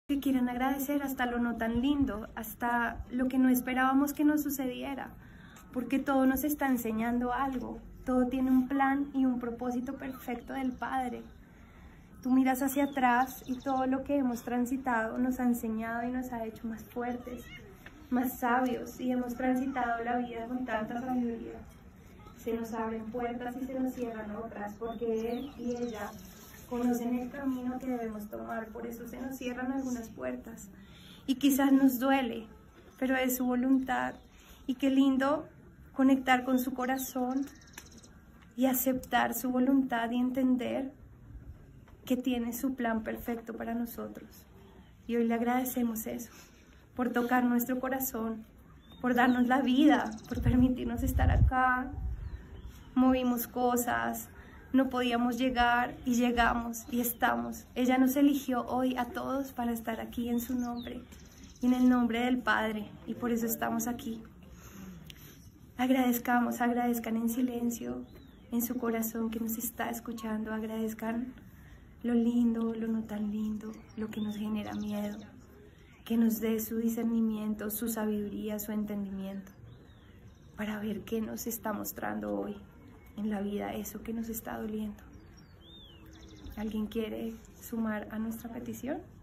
Que quieran agradecer hasta lo no tan lindo, hasta lo que no esperábamos que nos sucediera, porque todo nos está enseñando algo, todo tiene un plan y un propósito perfecto del Padre. Tú miras hacia atrás y todo lo que hemos transitado nos ha enseñado y nos ha hecho más fuertes, más sabios, y hemos transitado la vida con tanta sabiduría. Se nos abren puertas y se nos cierran otras, porque Él y ella conocen el camino que debemos tomar, por eso se nos cierran algunas puertas. Y quizás nos duele, pero es su voluntad. Y qué lindo conectar con su corazón y aceptar su voluntad y entender que tiene su plan perfecto para nosotros. Y hoy le agradecemos eso, por tocar nuestro corazón, por darnos la vida, por permitirnos estar acá. Movimos cosas, no podíamos llegar y llegamos y estamos. Ella nos eligió hoy a todos para estar aquí en su nombre y en el nombre del Padre, y por eso estamos aquí. Agradezcan en silencio, en su corazón que nos está escuchando. Agradezcan lo lindo, lo no tan lindo, lo que nos genera miedo, que nos dé su discernimiento, su sabiduría, su entendimiento, para ver qué nos está mostrando hoy en la vida, eso que nos está doliendo. ¿Alguien quiere sumar a nuestra petición?